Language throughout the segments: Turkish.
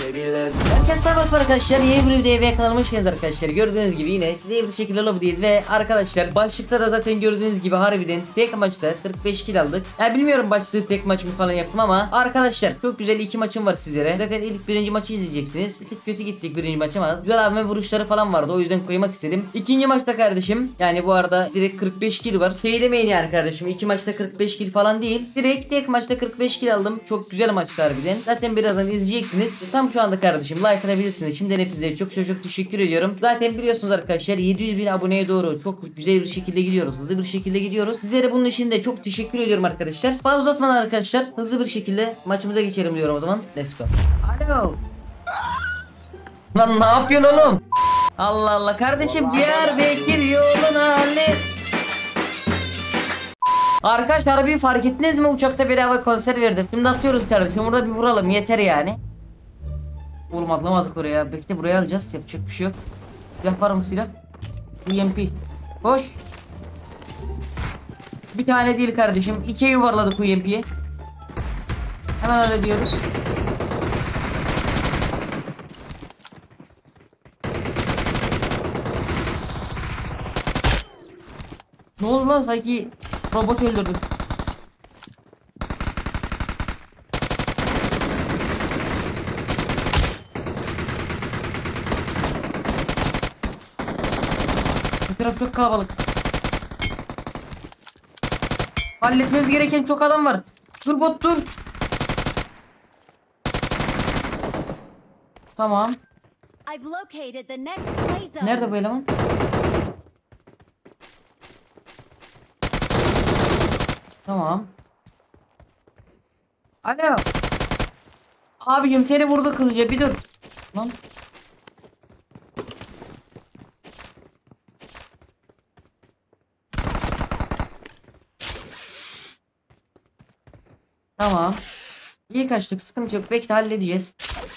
Herkese merhaba arkadaşlar, yeni bir videoya ve kanalıma hoş geldiniz arkadaşlar. Gördüğünüz gibi yine size bir şekilde lobby'deyiz ve arkadaşlar başlıkta da zaten gördüğünüz gibi harbiden tek maçta 45 kill aldık. Yani bilmiyorum başlığı tek maç mı falan yaptım ama arkadaşlar çok güzel iki maçım var sizlere. Zaten ilk birinci maçı izleyeceksiniz. Bir tık kötü gittik birinci maç ama güzel abime vuruşları falan vardı, o yüzden koymak istedim. İkinci maçta kardeşim, yani bu arada direkt 45 kill var. Şey demeyin yani kardeşim, iki maçta 45 kill falan değil. Direkt tek maçta 45 kill aldım. Çok güzel maçtı harbiden. Zaten birazdan izleyeceksiniz. Tam şu anda kardeşim like atabilirsiniz. Şimdiden hepinize çok teşekkür ediyorum. Zaten biliyorsunuz arkadaşlar 700 bin aboneye doğru çok güzel bir şekilde gidiyoruz. Hızlı bir şekilde gidiyoruz. Sizlere bunun için de çok teşekkür ediyorum arkadaşlar. Fazla uzatmadan arkadaşlar hızlı bir şekilde maçımıza geçelim diyorum o zaman. Let's go. Alo. Lan ne yapıyorsun oğlum? Allah Allah kardeşim, Diyarbakır yoluna hallet. Arkadaşlar bir fark ettiniz mi, uçakta bedava konser verdim. Şimdi atıyoruz kardeşim, burada bir vuralım yeter yani. Oğlum atlamadık oraya. Bekle, buraya alacağız. Yapacak bir şey yok. Silah var mı silah? UMP. Koş. Bir tane değil kardeşim. 2'ye yuvarladık UMP'yi. Hemen hallediyoruz. Ne oldu lan, sanki robot öldürdük. Bu taraf çok kalabalık. Halletmemiz gereken çok adam var. Dur bot dur. Tamam. Nerede bu eleman? Tamam. Alo. Abicim seni vurdu kılıca, bir dur. Lan. Tamam. İyi kaçtık, sıkıntı yok. Bekle, halledeceğiz.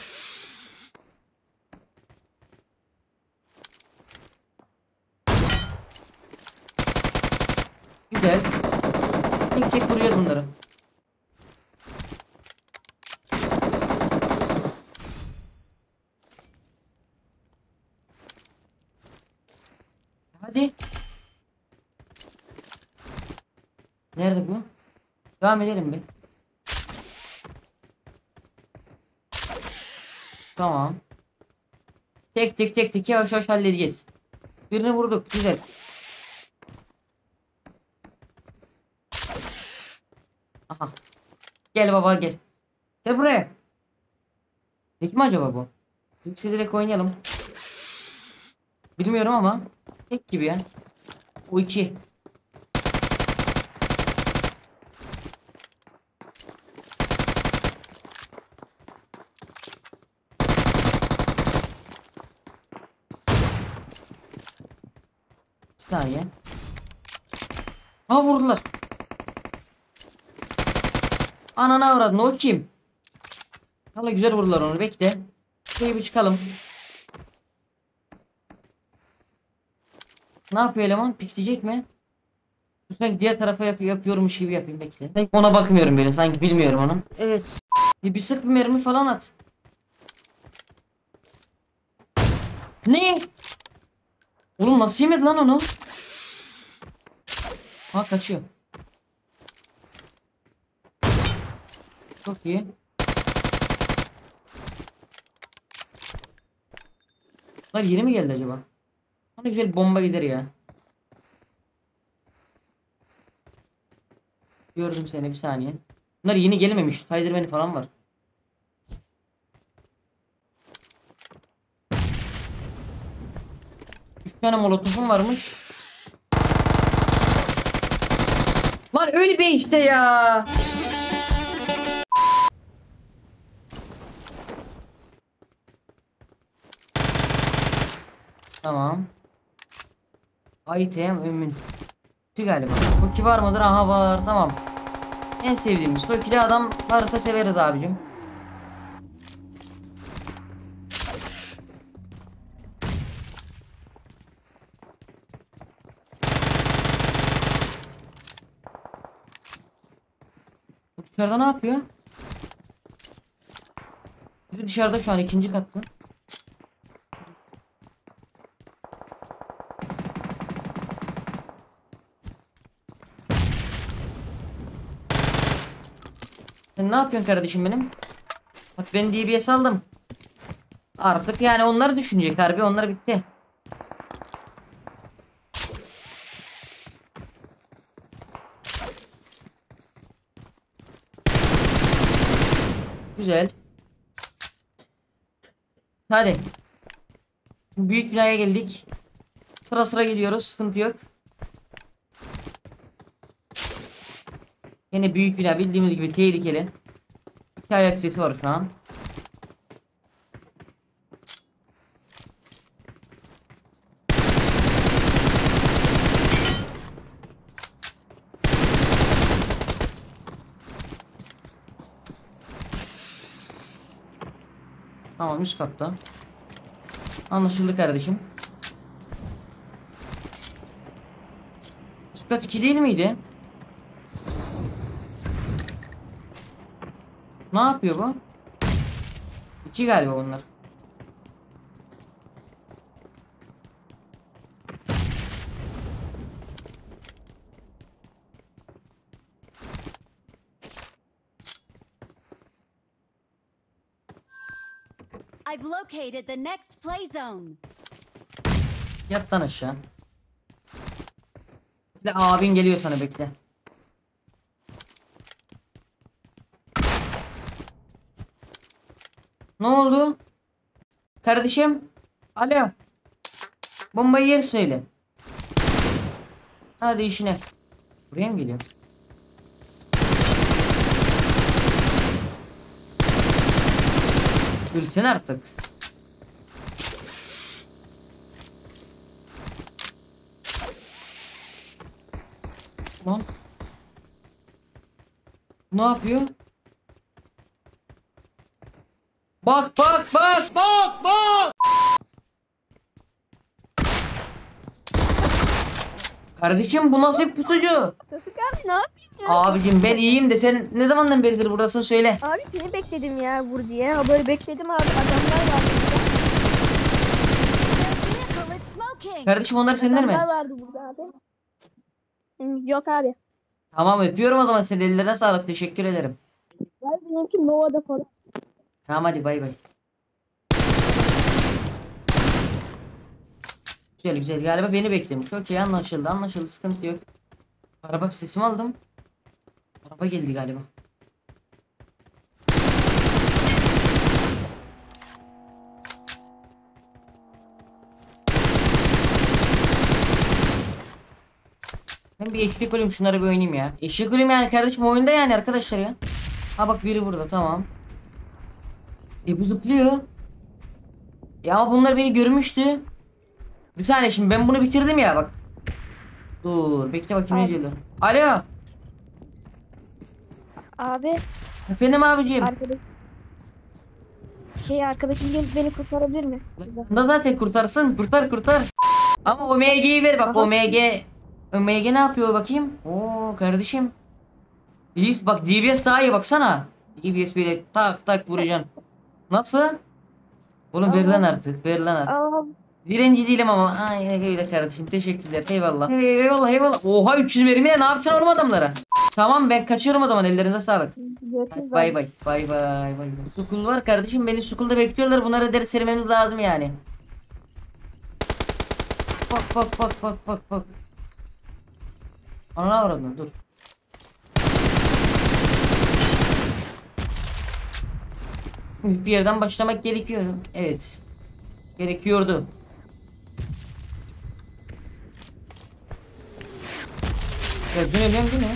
Güzel. Tek tek vuruyoruz bunları. Hadi. Nerede bu? Devam edelim bir. Tamam. Tek yavaş yavaş halledeceğiz. Birini vurduk, güzel. Aha. Gel baba gel. Gel buraya. Tek mi acaba bu? İkisi direkt oynayalım. Bilmiyorum ama tek gibi ya. O iki. Bir saniye. Aa, vurdular. Anana avradın, o kim? Valla güzel vurdular onu, bekle. Şöyle bir çıkalım. Ne yapıyor eleman? Pikleyecek mi? Sanki diğer tarafa yapıyormuş gibi yapayım, bekle. Sanki ona bakmıyorum böyle, sanki bilmiyorum onu. Evet. Bir sık bir mermi falan at. Ne? Oğlum nasıl yemedi lan onu? Ha, kaçıyor. Çok iyi. Lan yeni mi geldi acaba? Hani güzel bomba gider ya. Gördüm seni, bir saniye. Bunlar yeni gelmemiş. Spiderman falan var. Üç tane molotofum varmış. Lan öyle bir işte ya. Tamam. Item ömün. Galiba. Toki var mıdır? Aha var. Tamam. En sevdiğimiz Toki'li adam varsa severiz abicim. Bu dışarıda ne yapıyor? dışarıda şu an, ikinci katta. Sen ne yapıyorsun kardeşim benim? Bak ben DBS aldım. Artık yani onlar düşünecek harbi, onlar bitti. Güzel. Hadi. Büyük binaya geldik. Sıra sıra gidiyoruz, sıkıntı yok. Yine büyük bina, bildiğimiz gibi tehlikeli. İki ayak sesi var şu an. Tamam, üst katta. Anlaşıldı kardeşim. Üst kat 2 değil miydi? Ne yapıyor bu? 2 galiba bunlar. I've located the next play zone. Yat lan aşağı. Bekle, abin geliyor sana, bekle. Ne oldu? Kardeşim. Alo. Bombayı yer söyle. Hadi işine. Buraya mı geliyor? Ölsene artık. Lan. Ne yapıyor? Bak bak bak bak bak. Kardeşim bu nasıl bir pusucu? Tofik abi ne yapıyorsun? Abicim ben iyiyim de sen ne zamandan beridir buradasın, söyle. Abi seni bekledim ya vur diye. Ha böyle bekledim abi, adamlar vardı burada. Their vehicle is smoking. Kardeşim onlar senden mi? Adamlar vardı burada abi. Yok abi. Tamam, öpüyorum o zaman, senin ellerine sağlık, teşekkür ederim. Var benimki Nova'da falan. Tamam hadi bay bay. Güzel güzel, galiba beni beklemiş. Çok iyi, anlaşıldı anlaşıldı, sıkıntı yok. Araba sesimi aldım. Araba geldi galiba. Ben bir eşlik olayım, şunları bir oynayayım ya. Eşlik olayım yani kardeşim, oyunda yani arkadaşlar ya. Ha bak biri burada, tamam. Bu zıplıyor. Ya bunlar beni görmüştü. Bir saniye, şimdi ben bunu bitirdim ya bak. Dur bekle bakayım ne Abi. diyorlar. Alo. Abi Efendim abicim. arkadaş. Arkadaşım gelip beni kurtarabilir mi? Da zaten kurtarsın, kurtar kurtar. Ama OMG'yi ver bak. Aha. OMG ne yapıyor bakayım? Oo kardeşim. İyi bak, DBS daha iyi baksana. DBS böyle tak tak vuracaksın. Nasıl? Oğlum ver lan artık, ver lan artık. Aa, Direnci değilim ama. Aynen öyle kardeşim, teşekkürler, eyvallah. Eyvallah eyvallah. Oha 300 mermiyle ne yapacaksın oğlum adamlara? Tamam ben kaçıyorum o zaman, ellerinize sağlık. görüşürüz Bay abi. bay bay bay bay. Sukul var kardeşim, beni sukulda bekliyorlar, bunlara ders vermemiz lazım yani. Bak bak bak bak bak bak. Ana avradın, dur. Bir yerden başlamak gerekiyor. Evet. Gerekiyordu. Ya bu ne?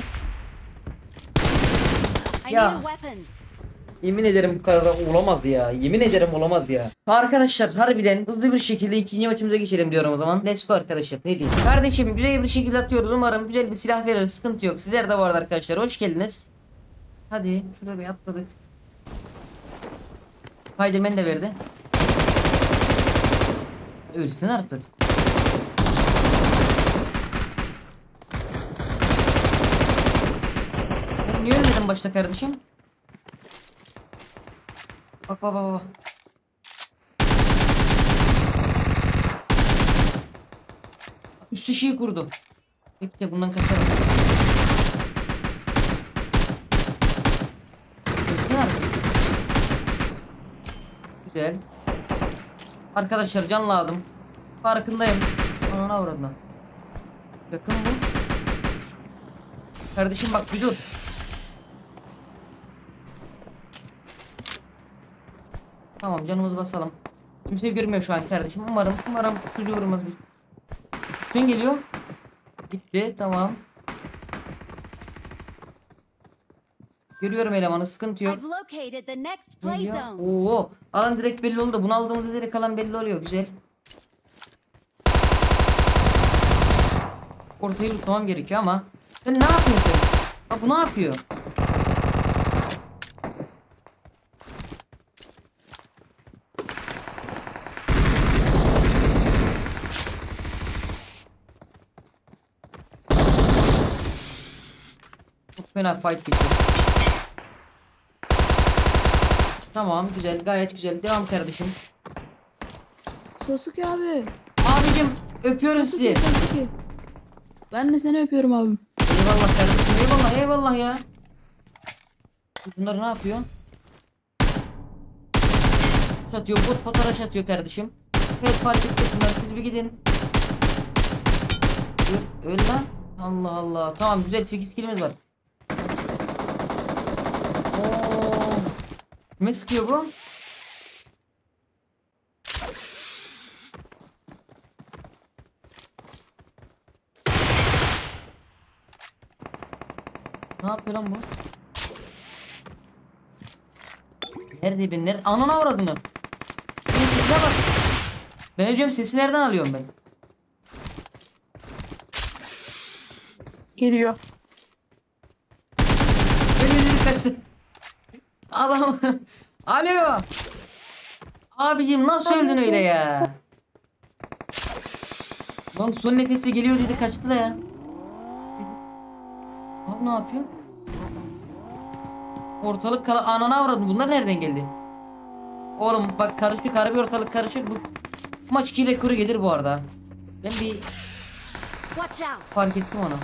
I Ya. need a weapon. Yemin ederim bu kadar olamaz ya. Yemin ederim olamaz ya. Arkadaşlar harbiden hızlı bir şekilde ikinci maçımıza geçelim diyorum o zaman. Let's go arkadaşlar. Ne diyeyim? Kardeşim güzel bir şekilde atıyoruz. Umarım güzel bir silah verir. Sıkıntı yok. Sizler de bu arada arkadaşlar. Hoş geldiniz. Hadi şurada bir atladık. Spiderman de verdi. Ölsün artık. Ben niye ölmedim başta kardeşim? Bak bak bak bak. Üstü şeyi kurdu. Bekle bundan kaçalım. Bekler. Güzel. Arkadaşlar can lazım. Farkındayım. Anana uğradın. Yakın bu. Kardeşim bak bir dur. Tamam canımızı basalım. Kimseyi görmüyor şu an kardeşim. Umarım çocuğu vurmaz biz. Üstün geliyor. Gitti tamam. Görüyorum elemanı, sıkıntı yok. I've located the next play Geliyor. zone. Oo, alan direkt belli oldu. Bunu aldığımızda direkt alan belli oluyor. Güzel. Ortayı tutmam gerekiyor ama sen ne yapıyorsun? Ha, bu ne yapıyor? Çok fena fight gitti. Tamam güzel, gayet güzel. Devam kardeşim. Sasuke abi. Abicim öpüyorum sizi. Sasuke. Ben de seni öpüyorum abim. Eyvallah kardeşim, eyvallah ya. Bunlar ne yapıyor? Satıyor, bot potaraş atıyor kardeşim. Evet fark ettiler, siz bir gidin. Öl lan. Allah Allah. Tamam güzel, 8 kilimiz var. Oo. Ne sıkıyor bu? Ne yapıyor lan bu? Nerede ben? Nerede? Anana uğradın. Sesine bak. Ben diyorum sesi nereden alıyorum ben? Geliyor. Beni kaçtı. Adam. Alo. Abicim nasıl öldün öyle ya? Lan son nefesi geliyor dedi, kaçtı da ya. Abi ne yapıyor? Ortalık anana avradın. Bunlar nereden geldi? Oğlum bak karışık, harbi ortalık karışık. Bu maç 2 rekoru gelir bu arada. Ben bir Watch out. fark ettim onu.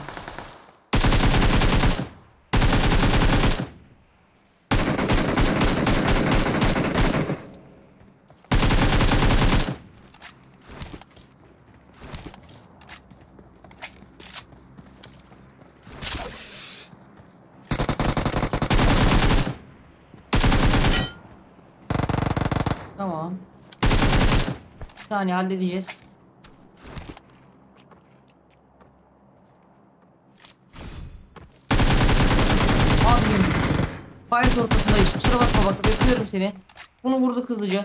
Tamam. Bir saniye halledeceğiz. Abim. Fight ortasındayız. Kusura bakma bak. Bekliyorum seni. Bunu vurduk hızlıca.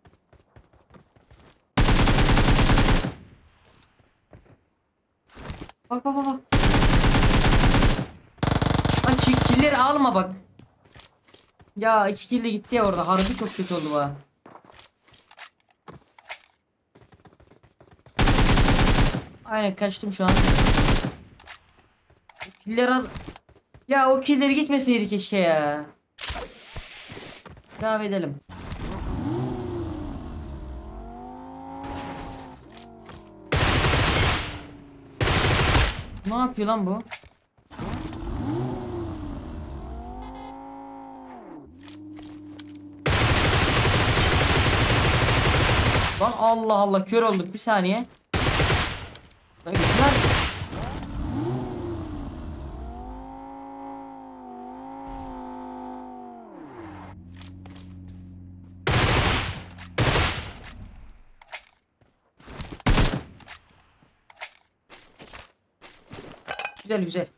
Bak. Lan killeri alma bak. Ya 2 kill de gitti ya orada. Harbi çok kötü oldu ha. Aynen kaçtım şu an. Killer al. Ya o killer gitmeseydi keşke ya. Devam edelim. Ne yapıyor lan bu? Lan Allah Allah, kör olduk, bir saniye. Lan gittiler. Güzel.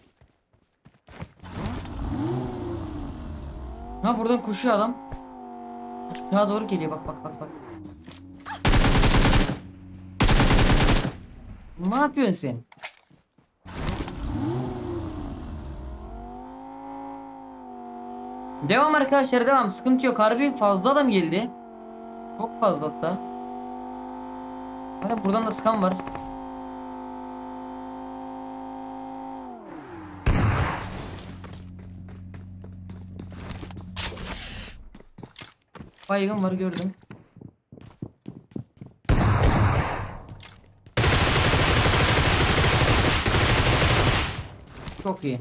Ha buradan koşuyor adam. Aşağı doğru geliyor, bak. Ne yapıyorsun sen? Devam arkadaşlar, devam. Sıkıntı yok. Harbi fazla adam geldi. Çok fazla hatta. Hani buradan da sıkan var. Baygın var, gördüm. Çok iyi.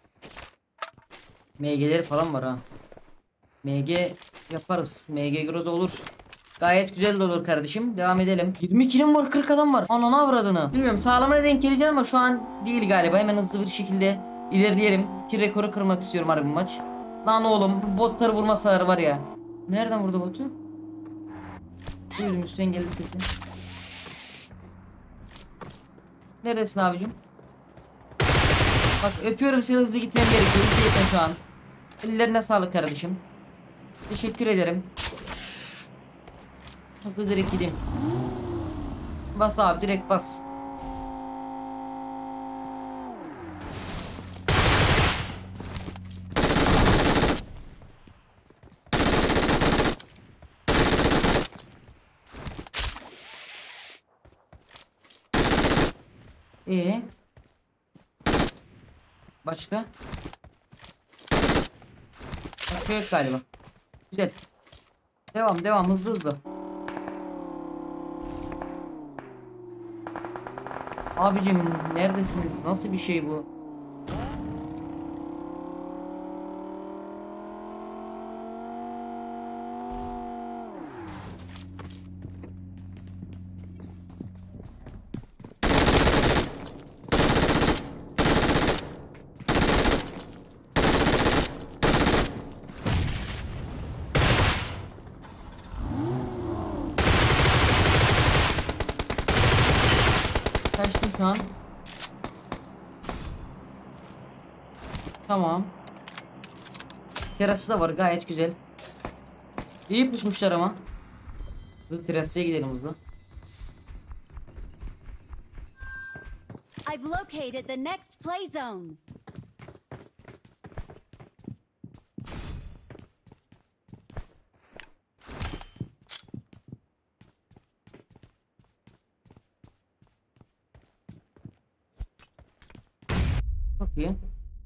MG'leri falan var ha. MG yaparız. MG Groza olur. Gayet güzel de olur kardeşim. Devam edelim. 20 kilim var, 40 adam var. Ananı avradını. Bilmiyorum, sağlamına denk geleceğim ama şu an değil galiba. Hemen hızlı bir şekilde ilerleyelim. Ki rekoru kırmak istiyorum harbi maç. Lan oğlum, bu botları vurmasalar var ya. Nereden vurdu botu? Duydum, üstten geldi sesi. Neredesin abicim? Bak öpüyorum seni, hızlı gitmem gerekiyor. Hızlı gitmem şu an. Ellerine sağlık kardeşim. Teşekkür ederim. Hızlı direkt gideyim. Bas abi, direkt bas. Başka? Başka yok galiba. Güzel. Devam hızlı hızlı. Abicim neredesiniz? Nasıl bir şey bu? Kaçtım şu an. Tamam. Terası da var, gayet güzel. İyi pusmuşlar ama. Hızlı terasıya gidelim hızlı. I've located the next play zone. Çok iyi.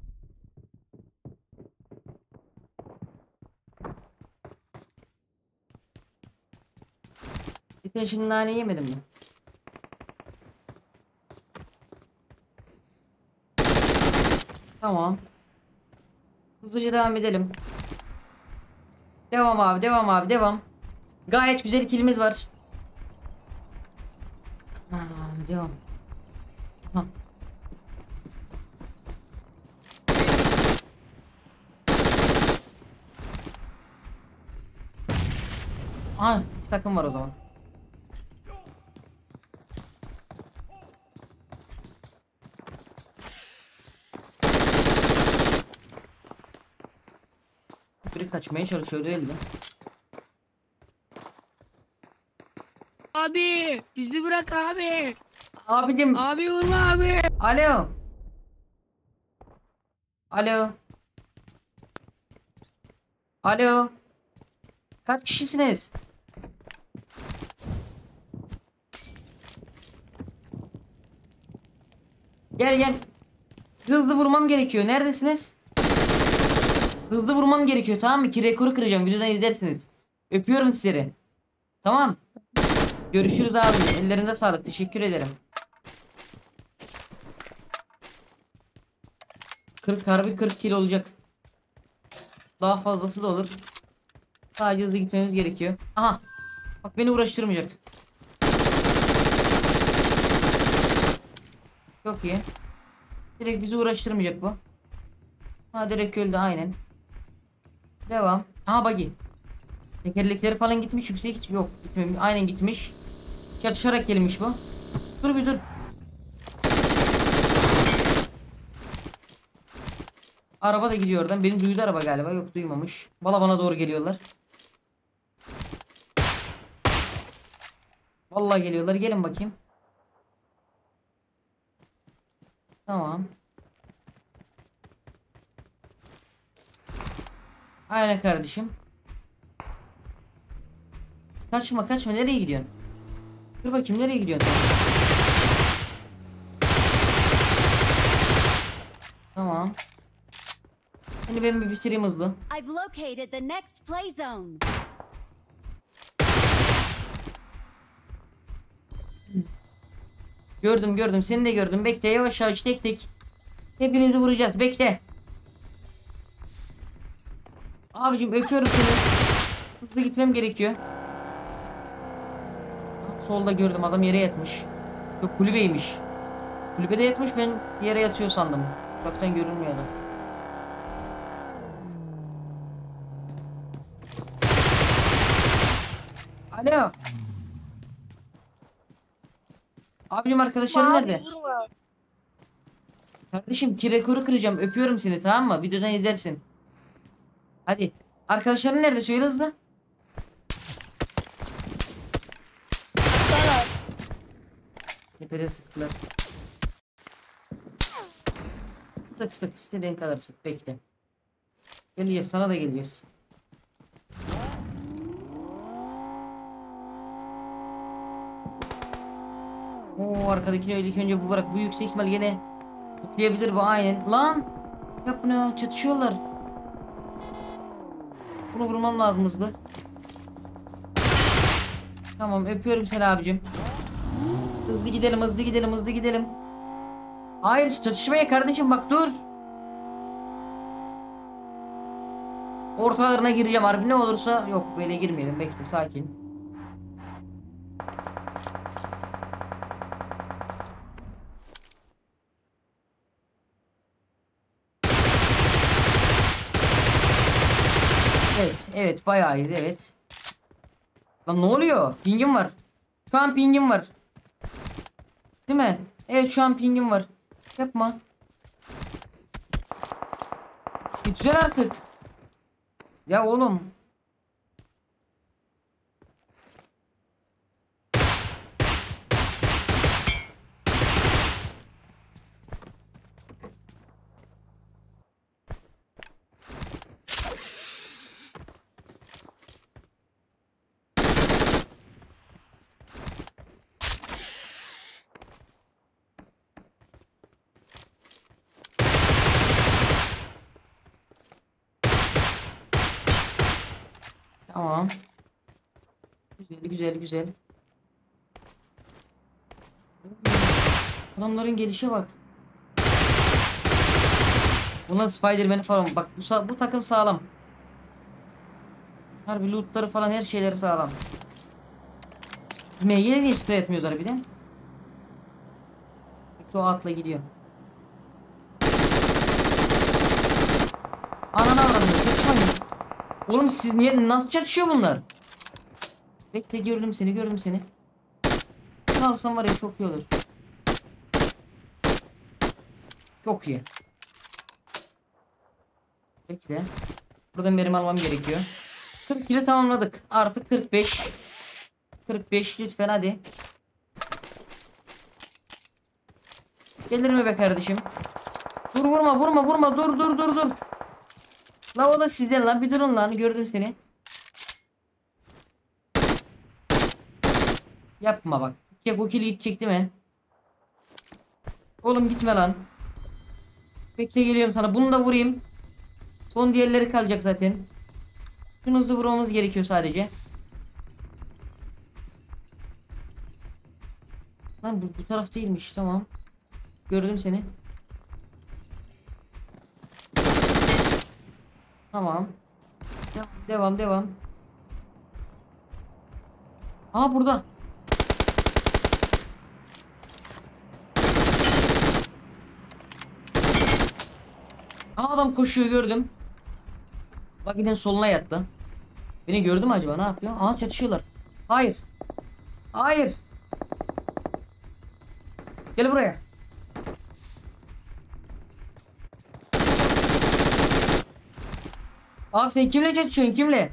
Sen şimdi nane yemedin mi? Tamam. Hızlıca devam edelim. Devam abi, devam. Gayet güzel kilimiz var. Devam. Ha. Aha, takım var o zaman. Biri kaçmaya çalışıyor değil mi? Abi bizi bırak abi. Abicim. Abi vurma abi. Alo. Alo. Alo. Kaç kişisiniz? Gel. Hızlı vurmam gerekiyor. Neredesiniz? Hızlı vurmam gerekiyor, tamam mı? Ki rekoru kıracağım. Videodan izlersiniz. Öpüyorum sizleri. Tamam. Görüşürüz abi. Ellerinize sağlık. Teşekkür ederim. 40 harbi 40 kilo olacak. Daha fazlası da olur. Sadece hızlı gitmemiz gerekiyor. Aha. Bak beni uğraştırmayacak. Çok iyi. Direkt bizi uğraştırmayacak bu. Ha, direkt öldü aynen. Devam. Aha buggy. Tekerlekleri falan gitmiş, yüksek hiç yok. Gitmemiş. Aynen gitmiş. Çatışarak gelmiş bu. Dur bir dur. Araba da gidiyor oradan. Beni duydu araba galiba. Yok, duymamış. Bana doğru geliyorlar. Vallahi geliyorlar. Gelin bakayım. Tamam. Aynen kardeşim. Kaçma nereye gidiyorsun? Dur bakayım, nereye gidiyorsun? Tamam. Seni ben bir bitireyim hızlı. I've located the next play zone. Gördüm, seni de gördüm. Bekle, yavaş tek. Hepinizi vuracağız. Bekle. Abicim öpüyorum seni. Hızlı gitmem gerekiyor. Solda gördüm, adam yere yatmış. Yok, kulübeymiş. Kulübede yatmış, ben yere yatıyor sandım. Uzaktan görünmüyor adam. Alo. Abicim arkadaşlarım Abi, nerede? vurma. Kardeşim ki rekoru kıracağım. Öpüyorum seni, tamam mı? Videodan izlersin. Hadi. Arkadaşların nerede? Söyle hızlı. Sana. Tepede sıktılar. Sık sık, istediğin kadar sık, bekle. Geleceğiz, sana da geleceğiz. Oo, arkadakini öyle ilk önce bu bırak. Bu yüksek ihtimal yine tutlayabilir bu, aynen. Lan! Yap bunu ya, çatışıyorlar. Bunu vurmam lazım hızlı. Tamam, öpüyorum seni abicim. Hızlı gidelim, hızlı gidelim, hızlı gidelim. Hayır, çatışmaya kardeşim, bak dur. Ortalarına gireceğim harbi, ne olursa. Yok, böyle girmeyelim, bekle, sakin. Evet, evet, bayağı iyi, evet. Lan ne oluyor? Pingim var. Şu an pingim var. Değil mi? Evet, şu an pingim var. Yapma. Güzel artık. Ya oğlum. Tamam. Güzel, güzel, güzel. Adamların gelişe bak. Buna Spider-Man falan bak, bu takım sağlam. Harbi lootları falan, her şeyleri sağlam. MG'ye niye sprey etmiyorlar harbiden? O atla gidiyor. Anana avramıyor, çatışmayın. Oğlum siz niye, nasıl çatışıyor bunlar? Bekle, gördüm seni, gördüm seni. Bunu alsam var ya, çok iyi olur. Çok iyi. Bekle. Buradan benim almam gerekiyor. 40 kilo tamamladık. Artık 45. 45 lütfen hadi. Gelir mi be kardeşim? Dur, vurma vurma vurma, dur dur dur dur. La o da sizden lan, bir durun lan, gördüm seni. Yapma bak. O kili gidecek değil mi? Oğlum gitme lan. Bekle, geliyorum sana. Bunu da vurayım. Son diğerleri kalacak zaten. Şunu hızlı vurmamız gerekiyor sadece. Lan bu taraf değilmiş, tamam. Gördüm seni. Tamam. Devam devam. Aa, burada. Aa, adam koşuyor, gördüm. Bak yine soluna yattı. Beni gördü mü acaba, ne yapıyor? Aa, çatışıyorlar. Hayır. Hayır. Gel buraya. Abi sen kimle çatışıyorsun, kimle?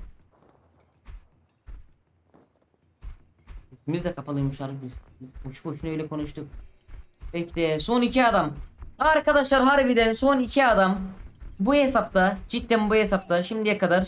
İsmimiz de kapalıymış abi biz. Boş boşuna öyle konuştuk. Bekle, son 2 adam. Arkadaşlar harbiden son 2 adam. Bu hesapta, cidden bu hesapta şimdiye kadar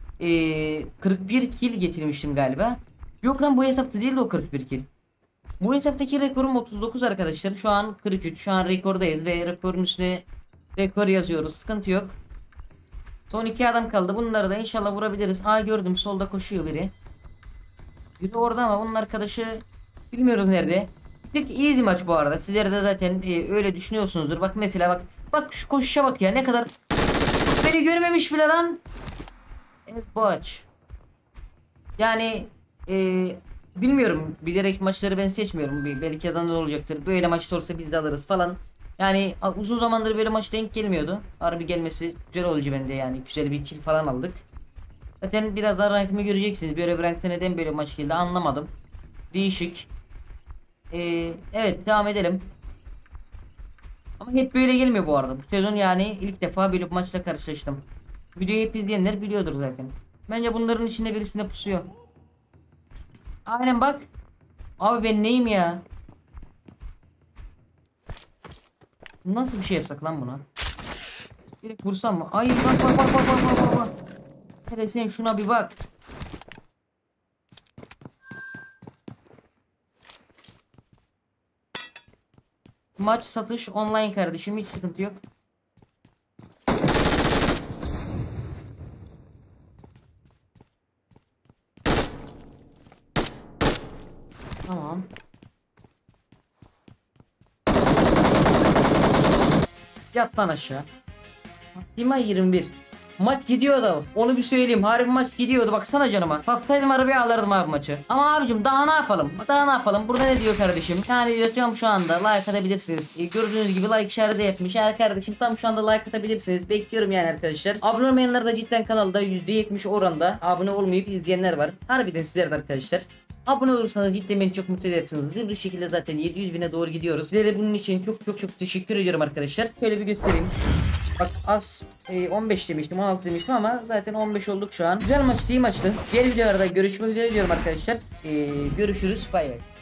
41 kill getirmiştim galiba. Yok lan, bu hesapta değil de o 41 kill. Bu hesaptaki rekorum 39 arkadaşlar. Şu an 43. Şu an rekordayız ve rekorun üstüne rekor yazıyoruz. Sıkıntı yok. Son 2 adam kaldı. Bunları da inşallah vurabiliriz. Aa, gördüm, solda koşuyor biri. Biri orada ama bunun arkadaşı bilmiyoruz nerede. Bir tek easy maç bu arada. Sizler de zaten öyle düşünüyorsunuzdur. Bak mesela, bak Bak şu koşuşa bak ya, ne kadar. Beni görmemiş bile lan. Evet Boğaç. Yani bilmiyorum, bilerek maçları ben seçmiyorum. Belki kazanır olacaktır. Böyle maçta olsa biz de alırız falan. Yani uzun zamandır böyle maç denk gelmiyordu. Harbi gelmesi güzel olacak bende yani. Güzel bir kill falan aldık. Zaten birazdan rankımı göreceksiniz. Böyle bir rankta neden böyle maç geldi anlamadım. Değişik. Evet devam edelim. Ama hep böyle gelmiyor bu arada. Bu sezon yani ilk defa böyle bir maçla karşılaştım. Videoyu hep izleyenler biliyordur zaten. Bence bunların içinde birisine pusuyor. Aynen bak. Abi ben neyim ya? Nasıl bir şey yapsak lan buna? Direkt vursam mı? Ay bak. Hele sen şuna bir bak. Maç satış online kardeşim, hiç sıkıntı yok. Tamam. Yat lan aşağı. Dima 21. Maç gidiyordu. Onu bir söyleyeyim. Harbi maç gidiyordu. Baksana canıma. Baksaydım arabaya alırdım abi maçı. Ama abicim daha ne yapalım? Daha ne yapalım? Burada ne diyor kardeşim? Yani yatıyorum şu anda. Like atabilirsiniz. Gördüğünüz gibi like işareti yapmış. Yani kardeşim tam şu anda like atabilirsiniz. Bekliyorum yani arkadaşlar. Abone olmayanlar da cidden kanalda %70 oranda abone olmayıp izleyenler var. Harbiden sizler de arkadaşlar. Abone olursanız cidden beni çok mutlu edersiniz. Hızlı bir şekilde zaten 700 bine doğru gidiyoruz. Sizlere bunun için çok teşekkür ediyorum arkadaşlar. Şöyle bir göstereyim. Bak az 15 demiştim, 16 demiştim ama zaten 15 olduk şu an. Güzel maçtı, iyi maçtı. Diğer videolarda görüşmek üzere diyorum arkadaşlar. Görüşürüz. Bay bay.